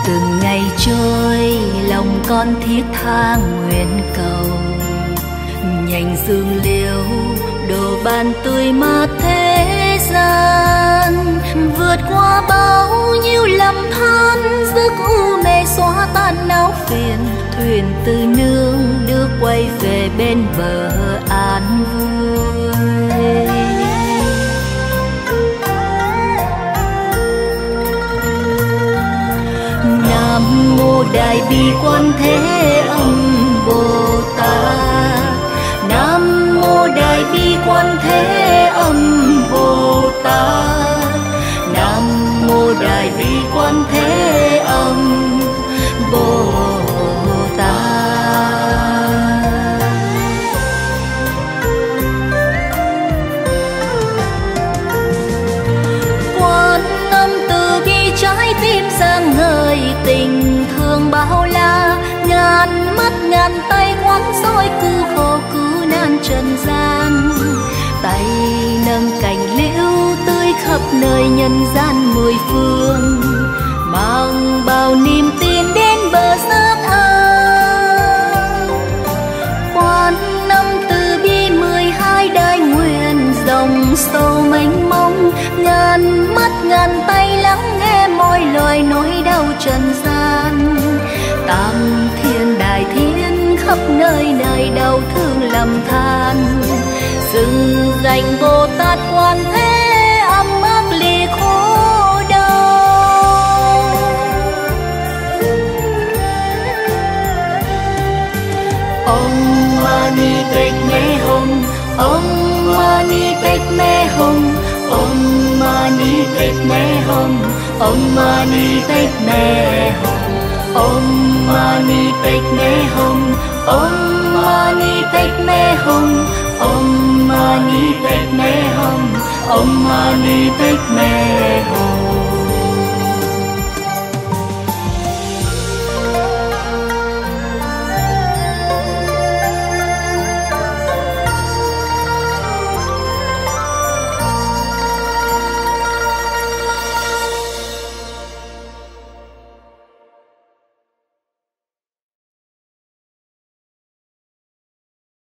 Từng ngày trôi lòng con thiết tha nguyện cầu, nhành dương liễu đồ ban tươi mát thế gian, vượt qua bao nhiêu lầm than, giấc u mê xóa tan não phiền, thuyền từ nương đưa quay về bên bờ an vui. Nam mô Đại Bi Quan Thế Âm Bồ Tát, Nam mô Đại Bi Quan Thế Âm Bồ Tát, Nam mô Đại Bi Quan Thế Âm Bồ Tát. Quan Âm từ bi trái tim sáng ngời, tình thương bao la, ngàn mắt ngàn tay quán soi cứu khổ cứu nan trần gian. Tay nâng cành liễu tươi khắp nơi nhân gian mười phương, mang bao niềm tin đến bờ giác an. Quan Âm từ bi 12 đại nguyện, dòng sâu mênh mông, ngàn mắt ngàn tay lắng nghe mọi lời nỗi đau trần gian. Tam thiên đại thiên khắp nơi nơi đau thương lầm than, xưng danh Bồ Tát Quan Thế Âm ác ly khổ đau. Om Mani Padme Hum, Om Mani Padme Hum, Om Mani Padme Hum, Om Mani Padme Hum, Om Mani Padme Hum, Om Mani Padme Hum, Om Mani Padme Hum, Om Mani Padme Hum.